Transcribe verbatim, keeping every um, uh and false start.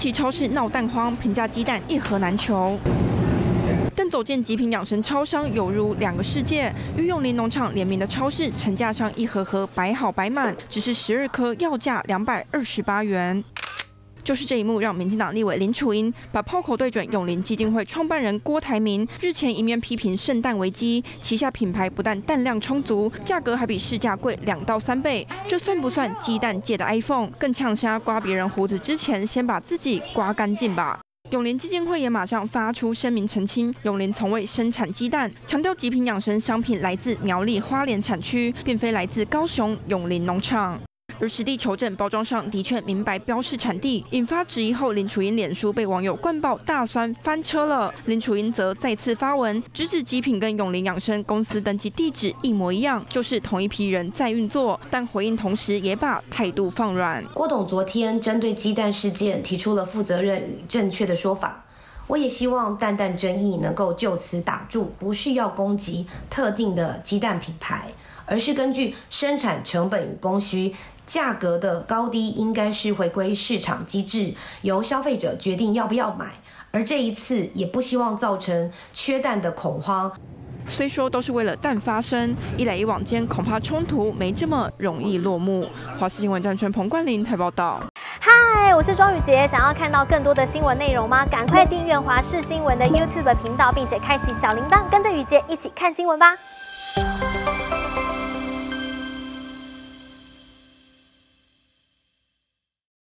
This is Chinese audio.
期超市闹蛋荒，平价鸡蛋一盒难求。 但走进极品养生超商，犹如两个世界。与永林农场联名的超市，成架上一盒盒摆好摆满，只是十二颗，要价两百二十八元。 就是这一幕，让民进党立委林楚英把炮口对准永林基金会创办人郭台铭。日前一面批评圣诞危机，旗下品牌不但蛋量充足，价格还比市价贵两到三倍。这算不算鸡蛋界的 iPhone？ 更呛瞎刮别人胡子之前，先把自己刮干净吧。 永林基金会也马上发出声明澄清，永林从未生产鸡蛋，强调极品养生商品来自苗栗花莲产区，并非来自高雄永林农场。 而实地求证，包装上的确明白标示产地，引发质疑后，林楚英脸书被网友灌爆，大酸翻车了。林楚英则再次发文，直指极品跟永林养生公司登记地址一模一样，就是同一批人在运作。但回应同时也把态度放软。 郭董昨天针对鸡蛋事件提出了负责任与正确的说法。 我也希望蛋蛋争议能够就此打住，不是要攻击特定的鸡蛋品牌，而是根据生产成本与供需，价格的高低应该是回归市场机制，由消费者决定要不要买。而这一次也不希望造成缺蛋的恐慌。 虽说都是为了蛋发声，一来一往间恐怕冲突没这么容易落幕。华视新闻战圈彭冠霖台报道。 嗨，我是庄宇杰，想要看到更多的新闻内容吗？赶快订阅华视新闻的 YouTube 频道，并且开启小铃铛，跟着宇杰一起看新闻吧。